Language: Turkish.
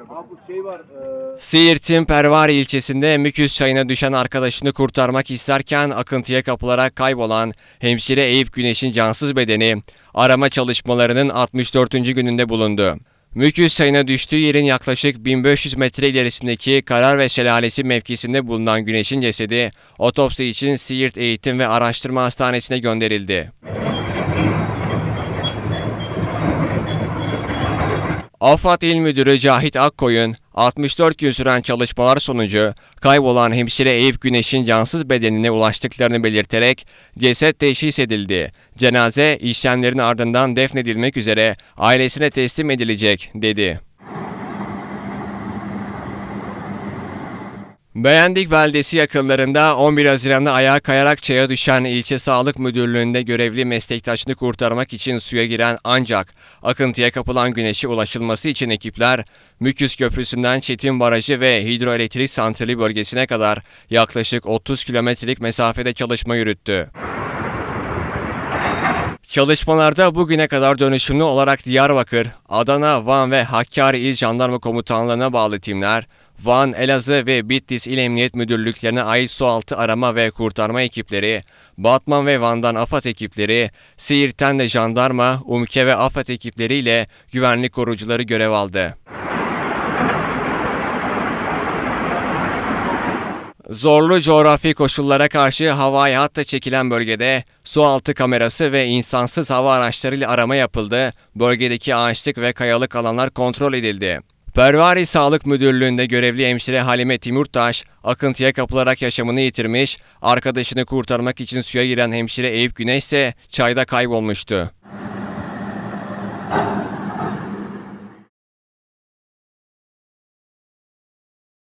Siirt'in Pervari ilçesinde Müküz çayına düşen arkadaşını kurtarmak isterken akıntıya kapılarak kaybolan hemşire Eyüp Güneş'in cansız bedeni arama çalışmalarının 64. gününde bulundu. Müküz çayına düştüğü yerin yaklaşık 1500 metre ilerisindeki Karar ve Şelalesi mevkisinde bulunan Güneş'in cesedi otopsi için Siirt Eğitim ve Araştırma Hastanesi'ne gönderildi. AFAD İl Müdürü Cahit Akkoyun, 64 gün süren çalışmalar sonucu kaybolan hemşire Eyüp Güneş'in cansız bedenine ulaştıklarını belirterek ceset teşhis edildi. Cenaze işlemlerin ardından defnedilmek üzere ailesine teslim edilecek, dedi. Beğendik beldesi yakınlarında 11 Haziran'da ayağa kayarak çaya düşen ilçe sağlık müdürlüğünde görevli meslektaşını kurtarmak için suya giren ancak akıntıya kapılan Güneş'e ulaşılması için ekipler Müküz Köprüsü'nden Çetin Barajı ve Hidroelektrik Santrali bölgesine kadar yaklaşık 30 kilometrelik mesafede çalışma yürüttü. Çalışmalarda bugüne kadar dönüşümlü olarak Diyarbakır, Adana, Van ve Hakkari İl Jandarma Komutanlığı'na bağlı timler, Van, Elazığ ve Bitlis İl Emniyet Müdürlüklerine ait sualtı arama ve kurtarma ekipleri, Batman ve Van'dan AFAD ekipleri, Siirt'ten de jandarma, UMKE ve AFAD ekipleriyle güvenlik korucuları görev aldı. Zorlu coğrafi koşullara karşı havai hatta çekilen bölgede sualtı kamerası ve insansız hava araçlarıyla arama yapıldı, bölgedeki ağaçlık ve kayalık alanlar kontrol edildi. Pervari Sağlık Müdürlüğü'nde görevli hemşire Halime Timurtaş, akıntıya kapılarak yaşamını yitirmiş, arkadaşını kurtarmak için suya giren hemşire Eyüp Güneş ise çayda kaybolmuştu.